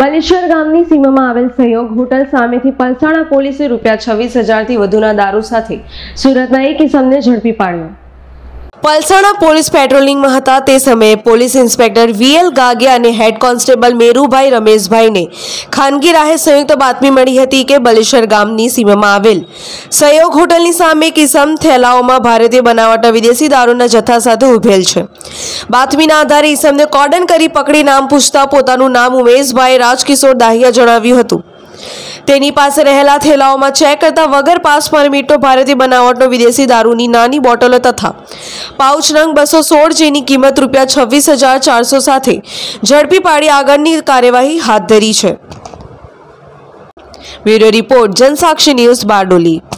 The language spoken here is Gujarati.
બલેશ્વર ગામની સીમામાં આવેલ સહયોગ હોટલ સામેથી પલસાણા પોલીસે ₹26,000 થી વધુના દારૂ સાથે સુરતના એક ઇસમને ઝડપી પાડ્યો। પલસાણા પોલીસ પેટ્રોલિંગમાં હતા તે સમયે પોલીસ ઇન્સ્પેક્ટર VL ગાગિયા અને હેડ કોન્સ્ટેબલ મેરુભાઈ રમેશભાઈને ખાનગી રાહે સંયુક્ત બાતમી મળી હતી કે બલેશ્વર ગામની સીમામાં આવેલ સહયોગ હોટલની સામે એક ઇસમ થેલાઓમાં ભારતીય બનાવટના વિદેશી દારૂના જથ્થા સાથે ઉભેલ છે। બાતમીના આધારે ઇસમને કોર્ડન કરી પકડી નામ પૂછતા પોતાનું નામ ઉમેશભાઈ રાજકિશોર દાહિયા જણાવ્યું હતું। તેની પાસે રહેલા થેલાઓમાં ચેક કરતા વગર પાસ પરમિટો ભારતીય બનાવટનો વિદેશી દારૂની નાની બોટલો તથા પાઉચ નંગ 216 જેની કિંમત ₹26,400 સાથે ઝડપી પાડી આગળની કાર્યવાહી હાથ ધરી છે। Bureau report, Janasakshi news, Bardoli.